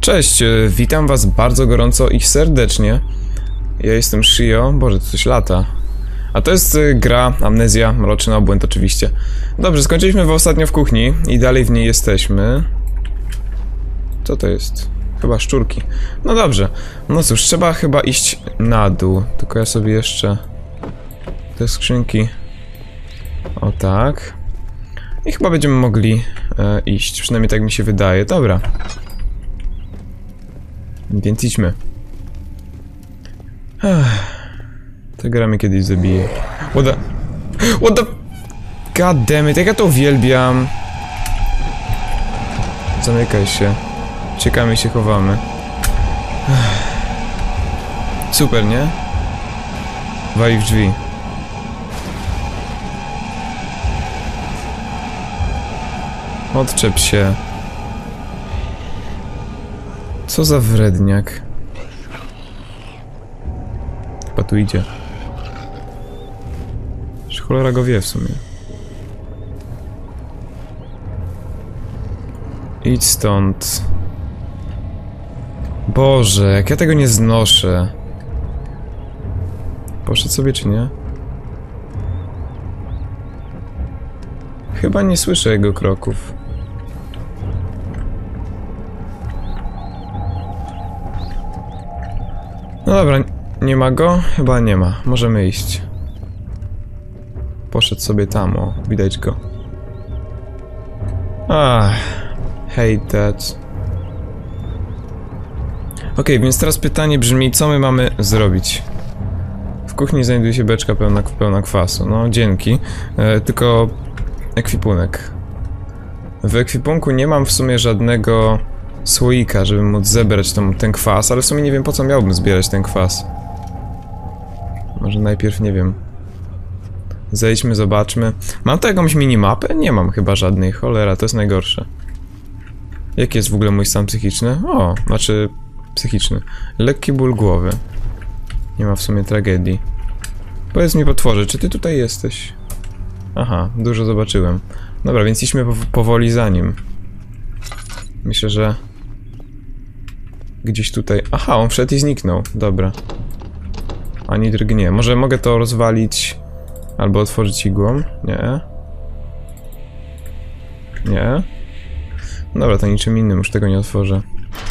Cześć, witam was bardzo gorąco i serdecznie. Ja jestem Shio, boże, to coś lata. A to jest gra Amnezja, Mroczny Obłęd oczywiście. Dobrze, skończyliśmy ostatnio w kuchni i dalej w niej jesteśmy. Co to jest? Chyba szczurki. No dobrze, no cóż, trzeba chyba iść na dół. Tylko ja sobie jeszcze te skrzynki... O tak. I chyba będziemy mogli iść, przynajmniej tak mi się wydaje. Dobra. Więc idźmy. Ta gra mnie kiedyś zabije. What the... God damn it, jak ja to uwielbiam. Zamykaj się. Uciekamy i się chowamy. Super, nie? Wali w drzwi. Odczep się. Co za wredniak. Chyba tu idzie. Że cholera go wie w sumie. Idź stąd. Boże, jak ja tego nie znoszę. Poszedł sobie czy nie? Chyba nie słyszę jego kroków. No dobra, nie ma go? Chyba nie ma. Możemy iść. Poszedł sobie tam, o, widać go. Hate that. Okej, więc teraz pytanie brzmi, co my mamy zrobić? W kuchni znajduje się beczka pełna kwasu. No, dzięki. Tylko ekwipunek. W ekwipunku nie mam w sumie żadnego słoika, żeby móc zebrać ten kwas, ale w sumie nie wiem, po co miałbym zbierać ten kwas. Może najpierw, nie wiem. Zejdźmy, zobaczmy. Mam tu jakąś minimapę? Nie mam chyba żadnej, cholera, to jest najgorsze. Jaki jest w ogóle mój stan psychiczny? O, znaczy... psychiczny. Lekki ból głowy. Nie ma w sumie tragedii. Powiedz mi, potworze, czy ty tutaj jesteś? Aha, dużo zobaczyłem. Dobra, więc idźmy powoli za nim. Myślę, że... gdzieś tutaj... Aha, on wszedł i zniknął. Dobra. Ani drgnie. Może mogę to rozwalić... albo otworzyć igłą? Nie. Nie. Dobra, to niczym innym już tego nie otworzę.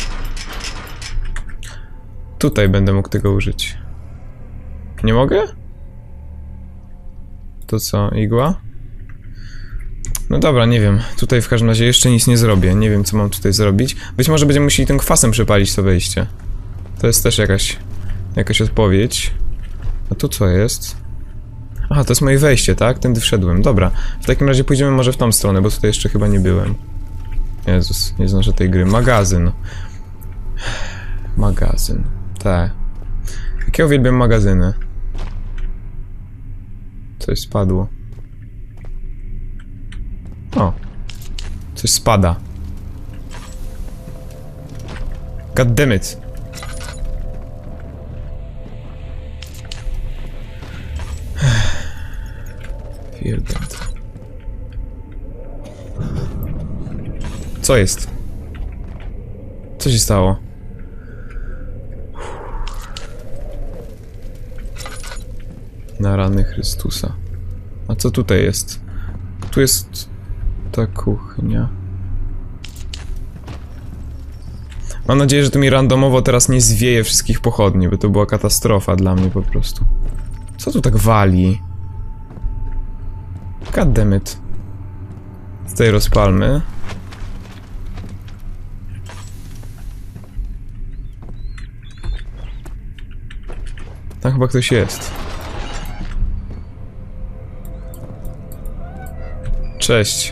Tutaj będę mógł tego użyć. Nie mogę? To co, igła? No dobra, nie wiem. Tutaj w każdym razie jeszcze nic nie zrobię. Nie wiem, co mam tutaj zrobić. Być może będziemy musieli tym kwasem przepalić to wejście. To jest też jakaś odpowiedź. A tu co jest? Aha, to jest moje wejście, tak? Tędy wszedłem. Dobra. W takim razie pójdziemy może w tą stronę, bo tutaj jeszcze chyba nie byłem. Jezus, nie znoszę tej gry. Magazyn. Magazyn. Tak. Jak ja uwielbiam magazyny. Coś spadło. O. Coś spada. God damn it. Wierdant. Co jest? Co się stało? Na rany Chrystusa. A co tutaj jest? Tu jest ta kuchnia. Mam nadzieję, że tu mi randomowo teraz nie zwieje wszystkich pochodni, bo to była katastrofa dla mnie po prostu. Co tu tak wali? God damn it. Tutaj rozpalmy. Tam chyba ktoś jest. Cześć.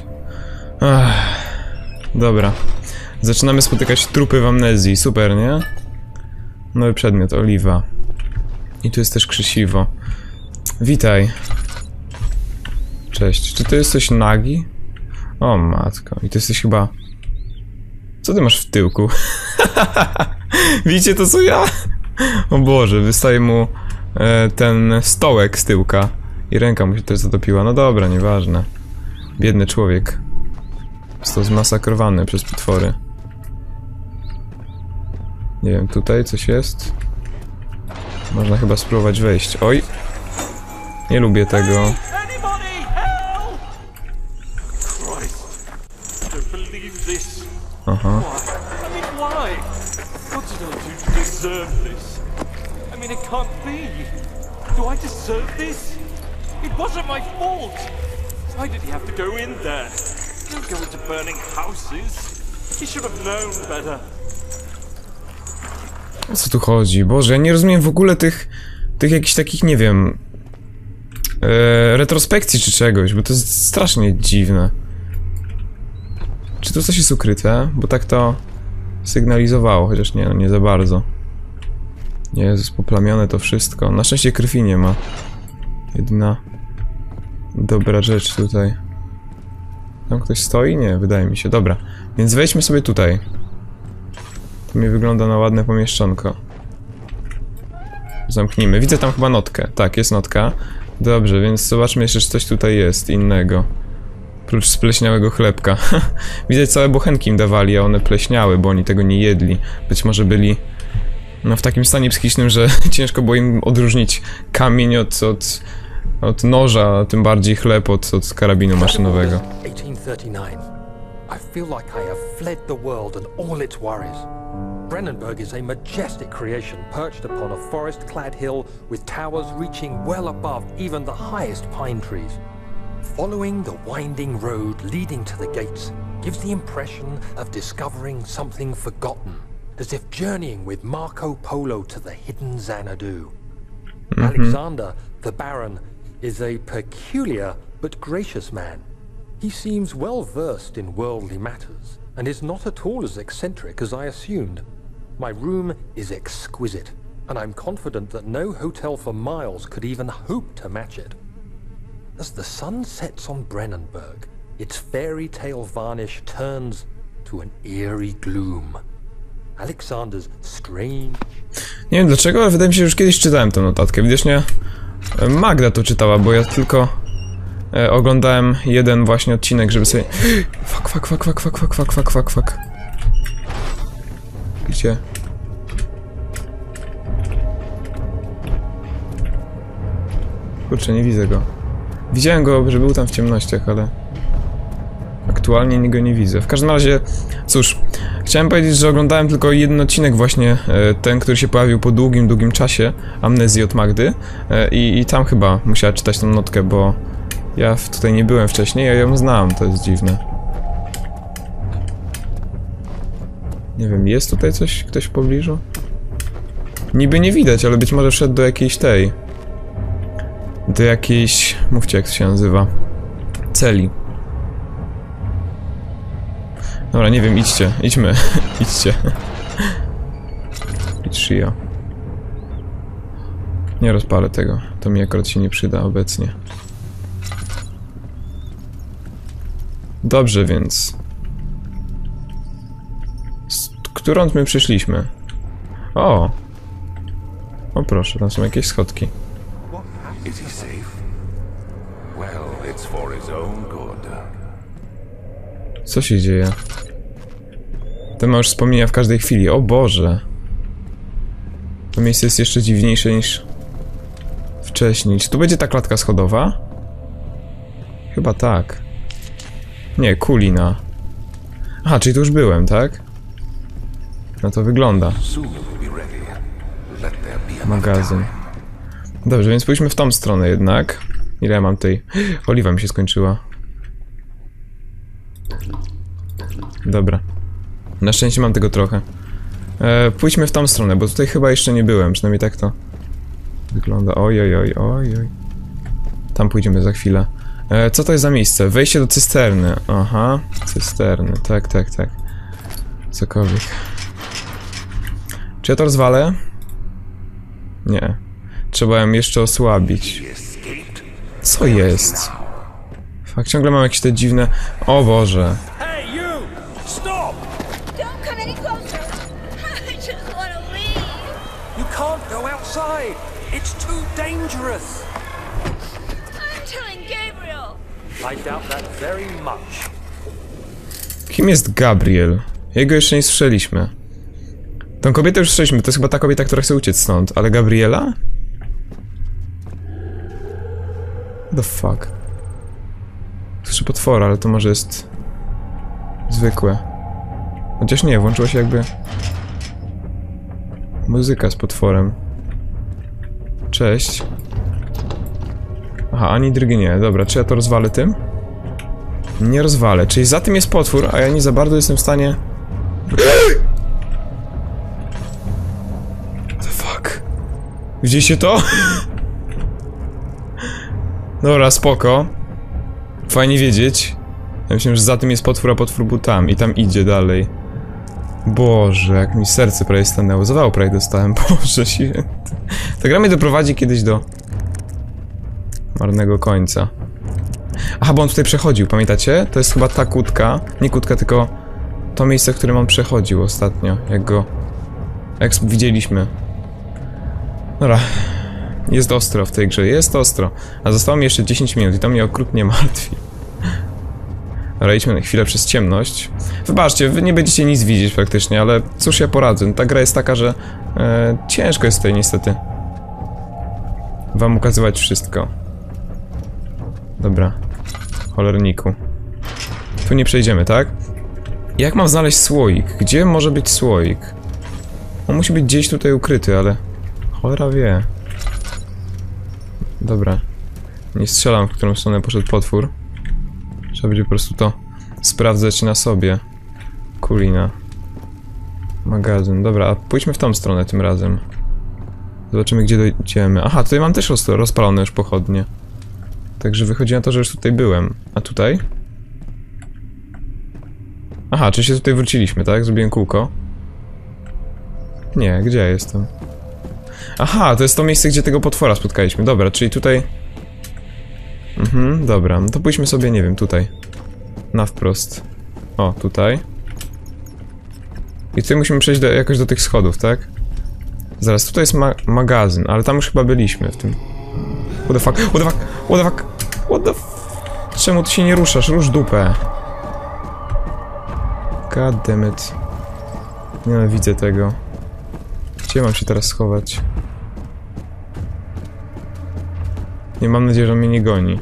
Dobra. Zaczynamy spotykać trupy w amnezji. Super, nie? Nowy przedmiot, oliwa. I tu jest też krzesiwo. Witaj. Cześć. Czy ty jesteś nagi? O matko. I ty jesteś chyba... Co ty masz w tyłku? Widzicie to, co ja? O Boże, wystaje mu ten stołek z tyłka. I ręka mu się też zatopiła. No dobra, nieważne. Biedny człowiek. Został zmasakrowany przez potwory. Nie wiem, tutaj coś jest. Można chyba spróbować wejść. Oj! Nie lubię tego. Aha. Why did he have to go in there? Don't go into burning houses. He should have known better. O co tu chodzi? Boże, ja nie rozumiem w ogóle tych jakichś takich, nie wiem... retrospekcji czy czegoś, bo to jest strasznie dziwne. Czy tu coś jest ukryte? Bo tak to sygnalizowało, chociaż nie, no nie za bardzo. Jezus, poplamione to wszystko. Na szczęście krwi nie ma. Jedyna dobra rzecz tutaj. Tam ktoś stoi? Nie, wydaje mi się. Dobra, więc wejdźmy sobie tutaj. To mi wygląda na ładne pomieszczonko. Zamknijmy. Widzę tam chyba notkę. Tak, jest notka. Dobrze, więc zobaczmy jeszcze, czy coś tutaj jest innego. Prócz spleśniałego chlebka. Widzę, całe bochenki im dawali, a one pleśniały, bo oni tego nie jedli. Być może byli no, w takim stanie psychicznym, że ciężko było im odróżnić kamień od noża, a tym bardziej chleb od karabinu maszynowego. 1839. I feel like I have fled the world and all its worries. Brennenburg is a majestic creation perched upon a forest-clad hill with towers reaching well above even the highest pine trees. Following the winding road leading to the gates gives the impression of discovering something forgotten, as if journeying with Marco Polo to the hidden Xanadu. Alexander, the Baron, is a peculiar but gracious man. He seems well versed in worldly matters, and is not at all as eccentric as I assumed. My room is exquisite, and I'm confident that no hotel for miles could even hope to match it. As the sun sets on Brennenburg, its fairy tale varnish turns to an eerie gloom. Alexander's strange... Nie wiem dlaczego, ale wydaje mi się, że już kiedyś czytałem tę notatkę. Widocznie Magda to czytała, bo ja tylko oglądałem jeden właśnie odcinek, żeby sobie... Fuck. Gdzie? Kurczę, nie widzę go. Widziałem go, że był tam w ciemnościach, ale... aktualnie go nie widzę. W każdym razie, cóż, chciałem powiedzieć, że oglądałem tylko jeden odcinek właśnie, ten, który się pojawił po długim czasie, Amnezji od Magdy, i tam chyba musiała czytać tą notkę, bo ja tutaj nie byłem wcześniej, a ja ją znam, to jest dziwne. Nie wiem, jest tutaj ktoś w pobliżu? Niby nie widać, ale być może wszedł do jakiejś mówcie jak to się nazywa, celi. Dobra, nie wiem, idźmy, idźcie. Idź, Shio. Nie rozpalę tego, to mi akurat się nie przyda obecnie. Dobrze, więc... Którąd my przyszliśmy? O proszę, tam są jakieś schodki. Is he safe? Well, it's for his own good. Co się dzieje? Ten ma już wspomnienia w każdej chwili. O Boże. To miejsce jest jeszcze dziwniejsze niż wcześniej. Czy tu będzie ta klatka schodowa? Chyba tak. Nie, kulina. Aha, czyli tu już byłem, tak? No to wygląda. Magazyn. Dobrze, więc pójdźmy w tą stronę jednak. Ile ja mam tej... Oliwa mi się skończyła. Dobra. Na szczęście mam tego trochę. Pójdźmy w tą stronę, bo tutaj chyba jeszcze nie byłem. Przynajmniej tak to wygląda. Oj. Tam pójdziemy za chwilę. Co to jest za miejsce? Wejście do cysterny. Aha, cysterny. Tak. Cokolwiek. Czy ja to rozwalę? Nie. Trzeba ją jeszcze osłabić. Co jest? Fakt, ciągle mam jakieś te dziwne... O Boże. Hey, you! Stop! Don't come any closer. I just want to leave. You can't go outside! It's too dangerous! I'm telling Gabriel. I doubt that very much. Kim jest Gabriel? Jego jeszcze nie słyszeliśmy. Tą kobietę już słyszeliśmy, to jest chyba ta kobieta, która chce uciec stąd, ale Gabriela? The fuck? Słyszę potwora, ale to może jest... zwykłe. Chociaż nie, włączyła się jakby... muzyka z potworem. Cześć. Aha, ani drugi nie. Dobra, czy ja to rozwalę tym? Nie rozwalę. Czyli za tym jest potwór, a ja nie za bardzo jestem w stanie... What the fuck? Widzieliście to? Dobra, spoko. Fajnie wiedzieć. Ja myślałem, że za tym jest potwór, a potwór był tam i tam idzie dalej. Boże, jak mi serce prawie stanęło. Zawału prawie dostałem. Boże święty. Ta gra mnie doprowadzi kiedyś do... marnego końca. Aha, bo on tutaj przechodził, pamiętacie? To jest chyba ta kłódka. Nie kłódka, tylko to miejsce, w którym on przechodził ostatnio. Jak widzieliśmy. Dobra. Jest ostro w tej grze, jest ostro. A zostało mi jeszcze 10 minut i to mnie okrutnie martwi. Dobra, idźmy na chwilę przez ciemność. Wybaczcie, wy nie będziecie nic widzieć praktycznie, ale cóż ja poradzę. Ta gra jest taka, że ciężko jest tutaj niestety wam ukazywać wszystko. Dobra. Cholerniku. Tu nie przejdziemy, tak? Jak mam znaleźć słoik? Gdzie może być słoik? On musi być gdzieś tutaj ukryty, ale... cholera wie. Dobra. Nie strzelam, w którą stronę poszedł potwór. Trzeba będzie po prostu to sprawdzać na sobie. Kulina. Magazyn. Dobra, a pójdźmy w tą stronę tym razem. Zobaczymy, gdzie dojdziemy. Aha, tutaj mam też rozpalone już pochodnie. Także wychodzi na to, że już tutaj byłem. A tutaj? Aha, czy się tutaj wróciliśmy, tak? Zrobiłem kółko. Nie, gdzie ja jestem? Aha, to jest to miejsce, gdzie tego potwora spotkaliśmy. Dobra, czyli tutaj... dobra, no to pójdźmy sobie, nie wiem, tutaj. Na wprost. O, tutaj. I tutaj musimy przejść jakoś do tych schodów, tak? Zaraz, tutaj jest magazyn, ale tam już chyba byliśmy w tym... What the fuck? What the fuck? What the fuck? What the Czemu ty się nie ruszasz? Rusz dupę. God damn it. Nienawidzę tego. Gdzie mam się teraz schować? Nie, mam nadzieję, że on mnie nie goni.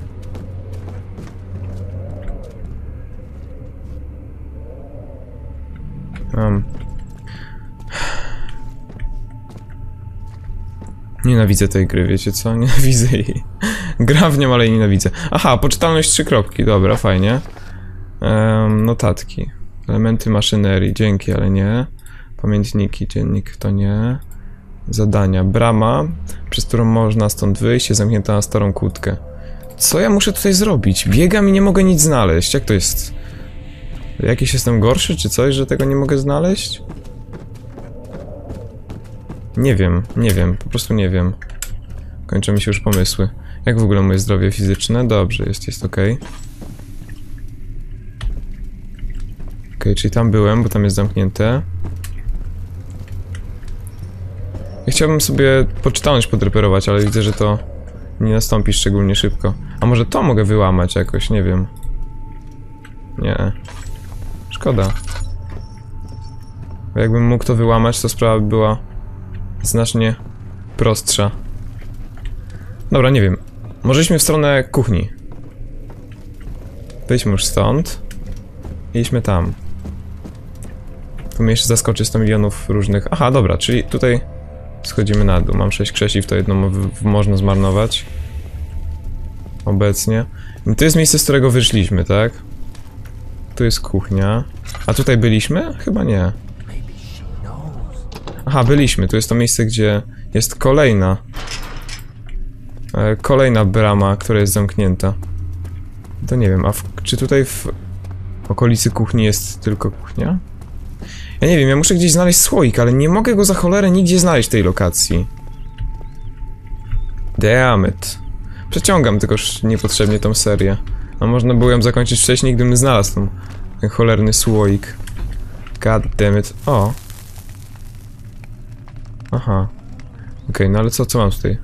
Nienawidzę tej gry, wiecie co? Nienawidzę jej. Gram w nią, ale jej nienawidzę. Aha, poczytalność 3 kropki, dobra, fajnie. Notatki. Elementy maszynerii, dzięki, ale nie. Pamiętniki, dziennik, to nie. Zadania. Brama, przez którą można stąd wyjść, jest zamknięta na starą kłódkę. Co ja muszę tutaj zrobić? Biegam i nie mogę nic znaleźć. Jak to jest? Jakiś jestem gorszy, czy coś, że tego nie mogę znaleźć? Nie wiem, po prostu nie wiem. Kończą mi się już pomysły. Jak w ogóle moje zdrowie fizyczne? Dobrze, jest okej. Okej, czyli tam byłem, bo tam jest zamknięte. Ja chciałbym sobie poczytalność podreperować, ale widzę, że to nie nastąpi szczególnie szybko. A może to mogę wyłamać jakoś, nie wiem. Nie. Szkoda. Bo jakbym mógł to wyłamać, to sprawa by była znacznie prostsza. Dobra, nie wiem. Może idźmy w stronę kuchni. Wyjdźmy już stąd. I idźmy tam. Tu mnie jeszcze zaskoczy 100 milionów różnych... Aha, dobra, czyli tutaj schodzimy na dół. Mam 6 krzesiw, to jedno można zmarnować. Obecnie. I to jest miejsce, z którego wyszliśmy, tak? Tu jest kuchnia. A tutaj byliśmy? Chyba nie. Aha, byliśmy. Tu jest to miejsce, gdzie jest kolejna brama, która jest zamknięta. To nie wiem, a czy tutaj w okolicy kuchni jest tylko kuchnia? Ja nie wiem, ja muszę gdzieś znaleźć słoik, ale nie mogę go za cholerę nigdzie znaleźć w tej lokacji. Damn it. Przeciągam tylko niepotrzebnie tą serię. A można było ją zakończyć wcześniej, gdybym znalazł ten cholerny słoik. God damn it. O. Aha. Okej, no ale co mam tutaj?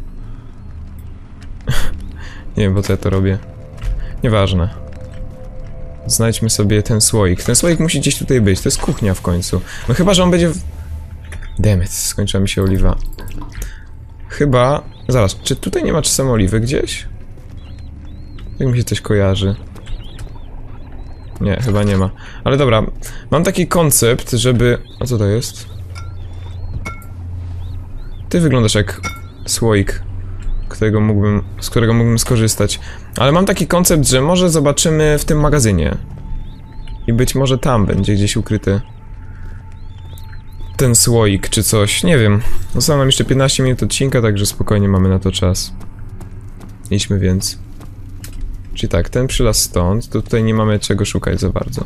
Nie wiem, po co ja to robię. Nieważne. Znajdźmy sobie ten słoik. Ten słoik musi gdzieś tutaj być. To jest kuchnia w końcu. No chyba, że on będzie Demet, skończyła mi się oliwa. Chyba... Zaraz, czy tutaj nie ma czasem oliwy gdzieś? Jak mi się coś kojarzy. Nie, chyba nie ma. Ale dobra, mam taki koncept, żeby... A co to jest? Ty wyglądasz jak słoik, z którego mógłbym skorzystać. Ale mam taki koncept, że może zobaczymy w tym magazynie. I być może tam będzie gdzieś ukryty ten słoik czy coś, nie wiem. Zostało nam jeszcze 15 minut odcinka, także spokojnie mamy na to czas. Idźmy więc. Czyli tak, ten przylas stąd, to tutaj nie mamy czego szukać za bardzo.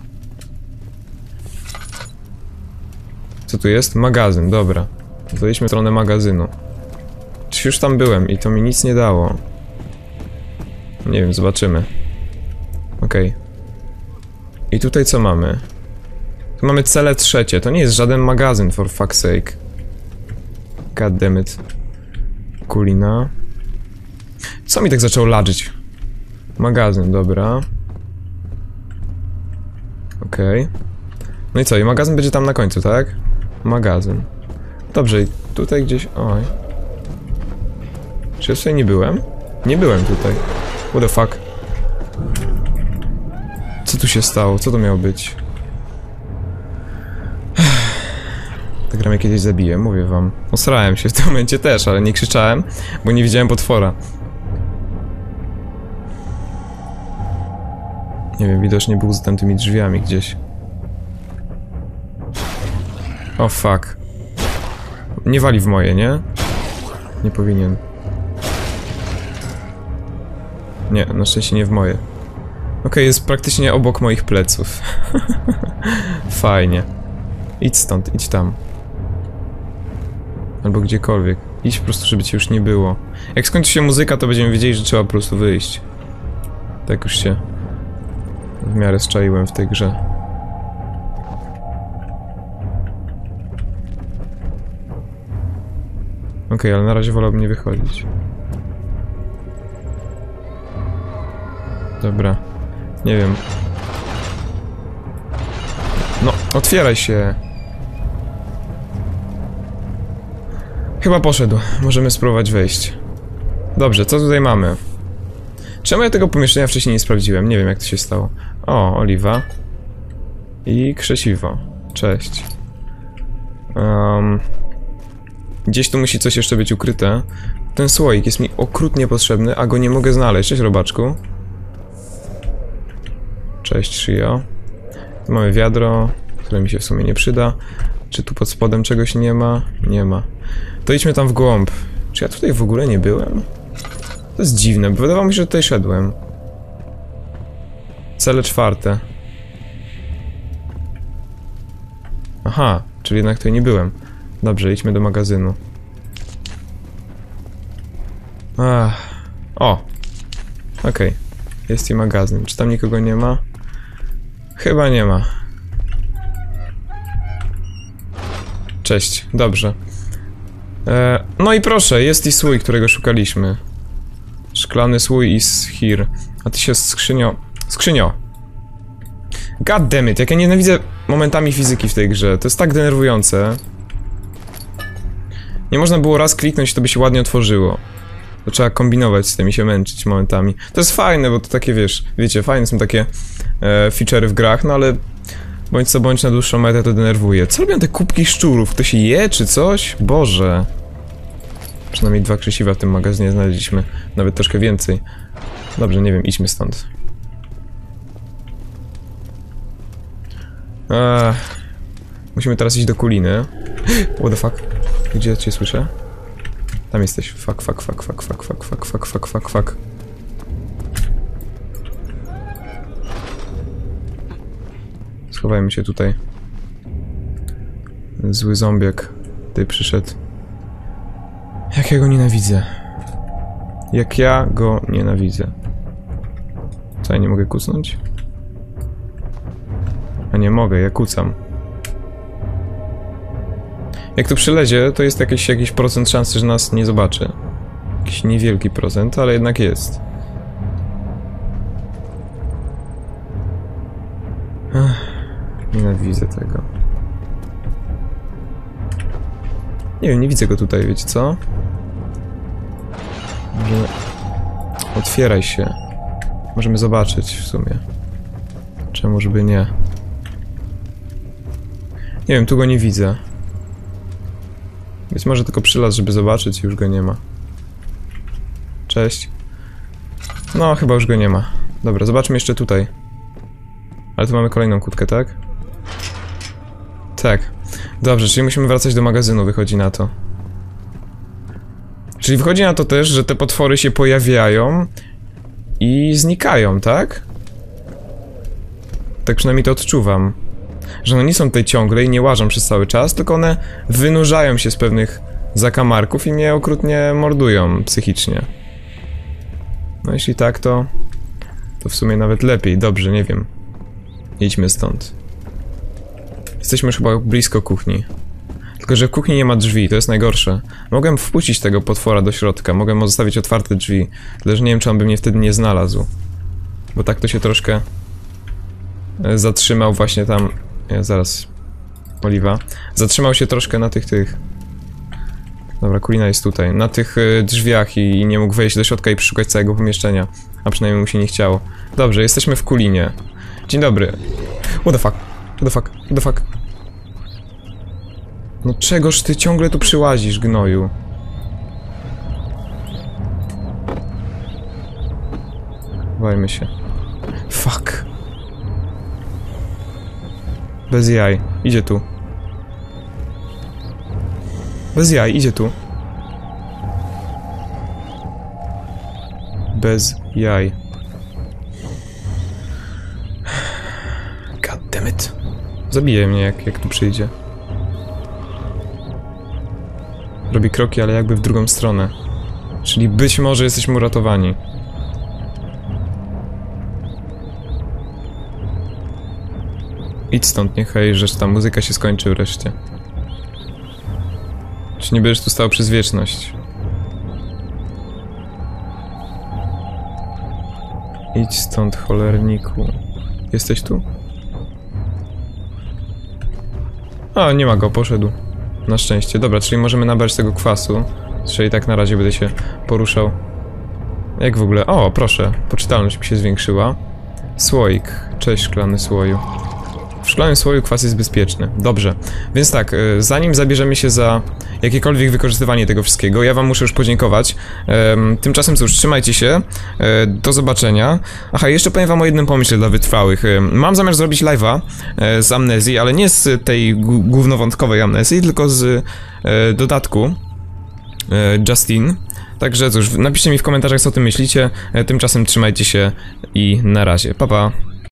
Co tu jest? Magazyn, dobra. To idźmy w stronę magazynu. Czy już tam byłem i to mi nic nie dało? Nie wiem, zobaczymy. Okej. I tutaj co mamy? Tu mamy cele trzecie, to nie jest żaden magazyn, for fuck's sake. God damn it. Kulina. Co mi tak zaczęło ladżyć? Magazyn, dobra. Okej. No i co, i magazyn będzie tam na końcu, tak? Magazyn. Dobrze, i tutaj gdzieś... Oj. Czy ja tutaj nie byłem? Nie byłem tutaj. What the fuck? Co tu się stało? Co to miało być? Ta gra mnie kiedyś zabije, mówię wam. Osrałem się w tym momencie też, ale nie krzyczałem, bo nie widziałem potwora. Nie wiem, widocznie był za tamtymi drzwiami gdzieś. O fuck. Nie wali w moje, nie? Nie powinien. Nie, na szczęście nie w moje. Okej, jest praktycznie obok moich pleców. Fajnie. Idź stąd, idź tam. Albo gdziekolwiek. Idź po prostu, żeby cię już nie było. Jak skończy się muzyka, to będziemy wiedzieli, że trzeba po prostu wyjść. Tak już się w miarę zczaiłem w tej grze. Okej, ale na razie wolałbym nie wychodzić. Dobra. Nie wiem. No, otwieraj się. Chyba poszedł. Możemy spróbować wejść. Dobrze, co tutaj mamy? Czemu ja tego pomieszczenia wcześniej nie sprawdziłem? Nie wiem, jak to się stało. O, oliwa. I krzesiwo. Cześć. Gdzieś tu musi coś jeszcze być ukryte. Ten słoik jest mi okrutnie potrzebny, a go nie mogę znaleźć. Cześć, robaczku. Cześć, Shio. Tu mamy wiadro, które mi się w sumie nie przyda. Czy tu pod spodem czegoś nie ma? Nie ma. To idźmy tam w głąb. Czy ja tutaj w ogóle nie byłem? To jest dziwne, bo wydawało mi się, że tutaj szedłem. Cele czwarte. Aha, czyli jednak tutaj nie byłem. Dobrze, idźmy do magazynu. O! Okej. Jest i magazyn. Czy tam nikogo nie ma? Chyba nie ma. Cześć, dobrze. No i proszę, jest i słój, którego szukaliśmy. Szklany słój is here. A ty się skrzynio... Skrzynio! God damn it, jak ja nienawidzę momentami fizyki w tej grze. To jest tak denerwujące. Nie można było raz kliknąć, to by się ładnie otworzyło. To trzeba kombinować z tym i się męczyć momentami. To jest fajne, bo to takie, wiecie, fajne są takie feature'y w grach, no ale bądź co bądź na dłuższą metę to denerwuje. Co robią te kubki szczurów? Ktoś je czy coś? Boże. Przynajmniej 2 krzesiwa w tym magazynie znaleźliśmy. Nawet troszkę więcej. Dobrze, nie wiem, idźmy stąd. Musimy teraz iść do Kuliny. What the fuck? Gdzie cię słyszę? Tam jesteś. Fuck. Schowajmy się tutaj. Zły zombiak tutaj przyszedł. Jak ja go nienawidzę. Jak ja go nienawidzę. Co, ja nie mogę kucnąć? A nie mogę, ja kucam. Jak tu przylezie, to jest jakiś procent szansy, że nas nie zobaczy. Jakiś niewielki procent, ale jednak jest. Nienawidzę tego. Nie wiem, nie widzę go tutaj, wiecie co? Może... Otwieraj się. Możemy zobaczyć w sumie. Czemuż by nie? Nie wiem, tu go nie widzę. Więc może tylko przylaz, żeby zobaczyć i już go nie ma. Cześć. No, chyba już go nie ma. Dobra, zobaczmy jeszcze tutaj. Ale tu mamy kolejną kłódkę, tak? Tak. Dobrze, czyli musimy wracać do magazynu, wychodzi na to. Czyli wychodzi na to też, że te potwory się pojawiają i znikają, tak? Tak przynajmniej to odczuwam. Że one nie są tutaj ciągle i nie łażą przez cały czas, tylko one wynurzają się z pewnych zakamarków i mnie okrutnie mordują psychicznie. No jeśli tak, to w sumie nawet lepiej. Dobrze, nie wiem. Idźmy stąd. Jesteśmy już chyba blisko kuchni. Tylko że w kuchni nie ma drzwi, to jest najgorsze. Mogłem wpuścić tego potwora do środka, mogłem zostawić otwarte drzwi. Tyle, że nie wiem, czy on by mnie wtedy nie znalazł. Bo tak to się troszkę zatrzymał właśnie tam... zaraz... Oliwa. Zatrzymał się troszkę na tych... Dobra, Kulina jest tutaj. Na tych drzwiach i nie mógł wejść do środka i przeszukać całego pomieszczenia. A przynajmniej mu się nie chciało. Dobrze, jesteśmy w Kulinie. Dzień dobry. What the fuck? What the fuck? What the fuck? No czegoż ty ciągle tu przyłazisz, gnoju? Chowajmy się. Fuck. Bez jaj. Idzie tu. Bez jaj, idzie tu. Bez jaj. God damn it. Zabije mnie, jak tu przyjdzie. Robi kroki, ale jakby w drugą stronę. Czyli być może jesteśmy uratowani. Idź stąd, niechaj, że ta muzyka się skończy wreszcie. Czy nie będziesz tu stał przez wieczność? Idź stąd, cholerniku. Jesteś tu? A, nie ma go, poszedł. Na szczęście. Dobra, czyli możemy nabrać tego kwasu. Czyli tak na razie będę się poruszał. Jak w ogóle? O, proszę. Poczytalność mi się zwiększyła. Słoik. Cześć, szklany słoju. W szklanym słoju kwas jest bezpieczny. Dobrze. Więc tak, zanim zabierzemy się za jakiekolwiek wykorzystywanie tego wszystkiego, ja wam muszę już podziękować. Tymczasem cóż, trzymajcie się. Do zobaczenia. Aha, jeszcze powiem wam o jednym pomyśle dla wytrwałych. Mam zamiar zrobić live'a z Amnezji, ale nie z tej głównowątkowej Amnezji, tylko z dodatku Justin. Także cóż, napiszcie mi w komentarzach, co o tym myślicie. Tymczasem trzymajcie się i na razie. Pa, pa.